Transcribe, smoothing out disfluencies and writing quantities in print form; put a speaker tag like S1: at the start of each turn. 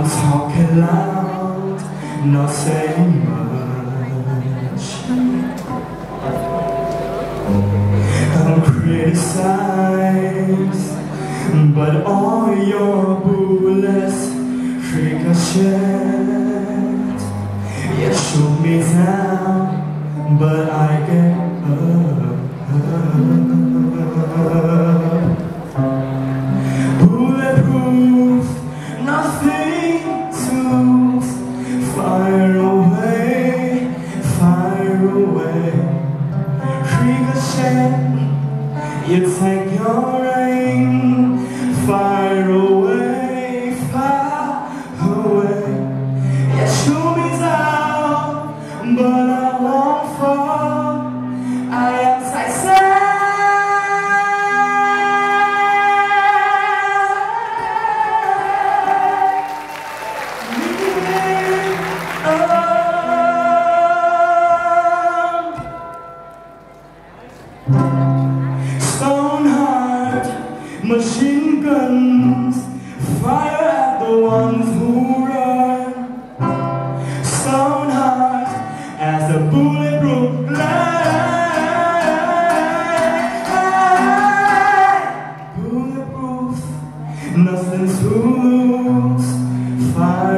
S1: I'm talking loud, not saying much. I'm criticized, but all your bullets ricochet. You shoot me down, but I get up. Bulletproof, nothing to lose. Fire away, fire away. Ricochet, you take your aim. Fire away, fire away. You shoot me down, but I won't fall. I am success. Stone heart, machine guns, fire at the ones who run. Stone heart, as a bulletproof glass. Bulletproof, nothing to lose. Fire